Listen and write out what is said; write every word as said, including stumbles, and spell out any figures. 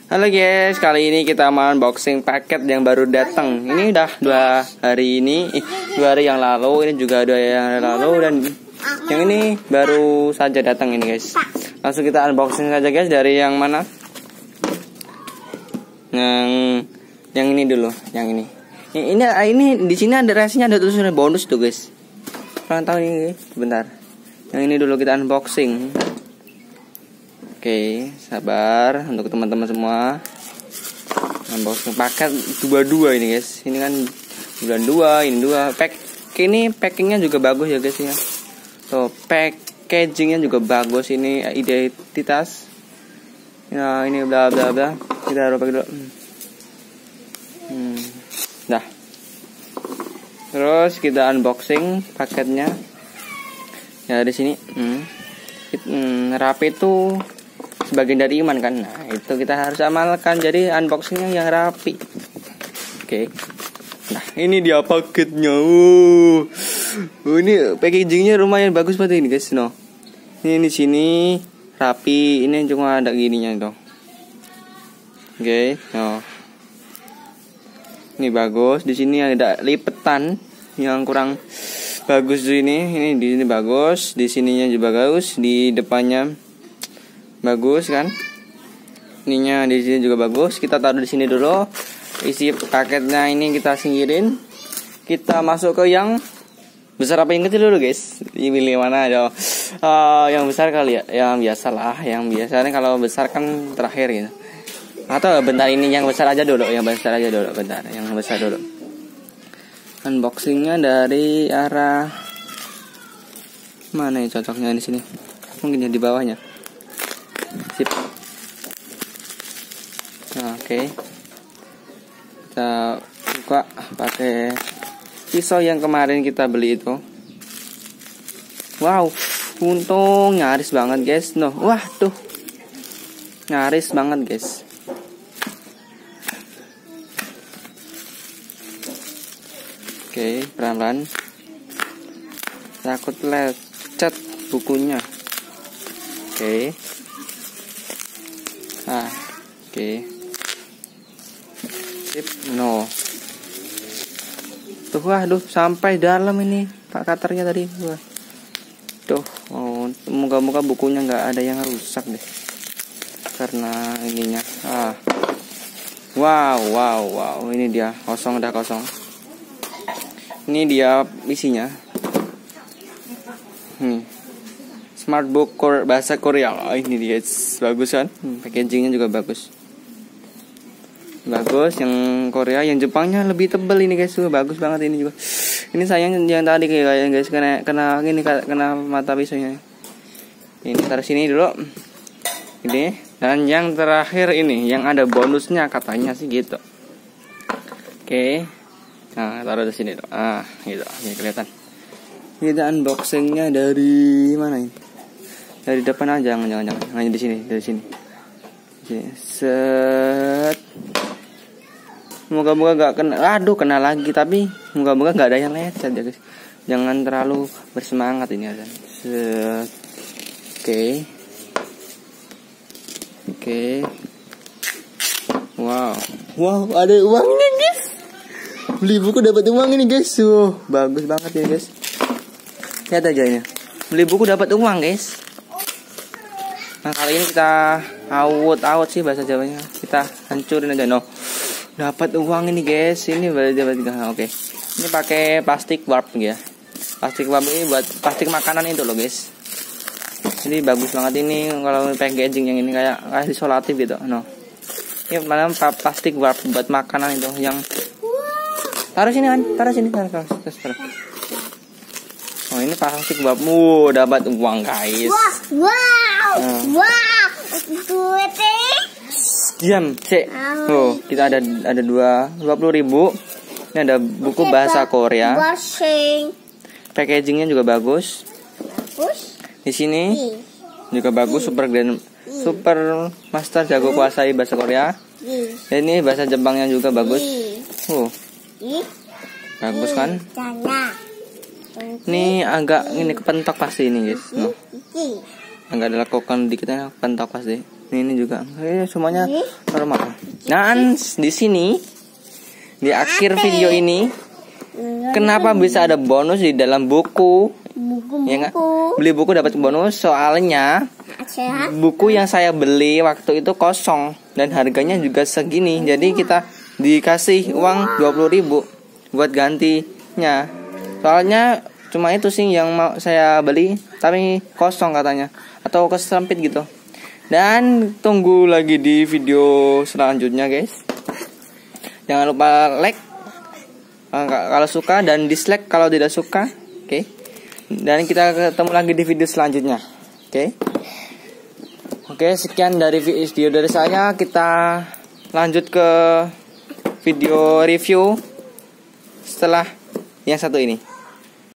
Halo guys, kali ini kita mau unboxing paket yang baru datang. Ini udah dua hari ini, eh, dua hari yang lalu. Ini juga dua hari yang lalu dan yang ini baru saja datang ini guys. Langsung kita unboxing saja guys. Dari yang mana? Yang yang ini dulu, yang ini. Ini ini di sini ada reaksinya, ada tulisannya bonus tuh guys. Kalian tahu ini? Bentar. Yang ini dulu kita unboxing. Oke, sabar untuk teman-teman semua. Unboxing paket dua-dua ini guys. Ini kan bulan dua, ini dua. Pack ini packingnya juga bagus ya guys ya. Tuh, packagingnya juga bagus, ini identitas. Ya, ini bla bla bla. Kita taruh pakai dulu. Hmm. Dah. Terus kita unboxing paketnya. Ya di sini. Hmm. Hmm, rapi itu sebagian dari iman kan. Nah itu kita harus amalkan. Jadi unboxingnya yang rapi. Oke. Nah ini dia paketnya. uh. uh Ini packagingnya lumayan bagus banget ini guys. No. Ini di sini rapi. Ini cuma ada gininya dong. Oke. No. Ini bagus. Di sini ada lipetan yang kurang bagus ini. Ini di sini bagus. Di sininya juga bagus. Di depannya bagus kan? Ininya di sini juga bagus. Kita taruh di sini dulu. Isi paketnya ini kita singkirin. Kita masuk ke yang besar apa yang kecil dulu guys? Ini pilih mana aja? Uh, yang besar kali ya. Yang biasa lah. Yang biasanya kalau besar kan terakhir gitu. Atau bentar ini yang besar aja dulu. Yang besar aja dulu. Bentar. Yang besar dulu. Unboxingnya dari arah mana ya cocoknya di sini? Mungkin ya di bawahnya. Sip. Nah, oke. Okay. Kita buka pakai pisau yang kemarin kita beli itu. Wow, untung nyaris banget guys. No, wah tuh, nyaris banget guys. Oke, okay, pelan-pelan. Takut lecet bukunya. Oke. Okay. Ah, oke. Okay. Sip, no. Tuh, waduh, sampai dalam ini Pak Katernya tadi. Wah. Tuh, oh, moga-moga bukunya nggak ada yang rusak deh. Karena ininya. Ah. Wow, wow, wow. Ini dia kosong, udah kosong. Ini dia isinya. Nih. Smartbook Core bahasa Korea. Oh, ini dia, bagus kan? Hmm, packagingnya juga bagus. Bagus yang Korea, yang Jepangnya lebih tebal ini guys. Tuh, bagus banget ini juga. Ini sayang yang tadi kayak guys kena kena ini kena mata pisaunya. Ini taruh sini dulu. Ini dan yang terakhir ini yang ada bonusnya katanya sih gitu. Oke. Nah, taruh di sini dulu. Ah, gitu. Ini kelihatan. Kita unboxingnya dari mana ini? Dari depan aja, jangan jangan jangan. Hanya di sini, dari sini. Sini. Set. Moga-moga gak kena. Aduh, kena lagi, tapi moga-moga gak ada yang lecet ya guys. Jangan terlalu bersemangat ini Azan. Set. Oke. Oke. Wow. Wow, ada uangnya guys. Beli buku dapat uang ini guys. Tuh, bagus banget ya guys. Lihat aja ini. Beli buku dapat uang guys. Nah kali ini kita out out sih bahasa Jawanya. Kita hancurin aja no. Dapat uang ini guys. Ini berarti dapat tiga. Oke. Ini pakai plastik warp ya. Plastik warp ini buat plastik makanan itu loh guys. Jadi bagus banget ini kalau packaging yang ini kayak kayak isolatif gitu. No. Ini mana plastik warp buat makanan itu yang taruh sini kan, taruh sini, taruh, taruh, taruh, taruh. Oh ini plastik bapmu dapat uang guys. Wow, wow, uh. wow. Diam, cek. Oh kita ada ada dua dua puluh ribu. Ini ada buku bahasa Korea. Packagingnya juga bagus. Bagus. Di sini juga bagus, super grand, super master jago kuasai bahasa Korea. Ini bahasa Jepangnya juga bagus. Oh. Bagus kan? Ini agak ini kepentok pasti ini guys. No. Agak ada lekokan dikitnya kepentok pasti. Ini juga. Eh, semuanya normal. Dan di sini di akhir video ini, kenapa bisa ada bonus di dalam buku? Buku-buku. Ya nggak? Beli buku dapat bonus, soalnya buku yang saya beli waktu itu kosong dan harganya juga segini. Jadi kita dikasih uang dua puluh ribu buat gantinya. Soalnya cuma itu sih yang mau saya beli, tapi kosong katanya atau kesempit gitu. Dan tunggu lagi di video selanjutnya, guys. Jangan lupa like kalau suka dan dislike kalau tidak suka. Oke. Okay? Dan kita ketemu lagi di video selanjutnya. Oke. Okay? Oke, okay, sekian dari video dari saya. Kita lanjut ke video review setelah yang satu ini.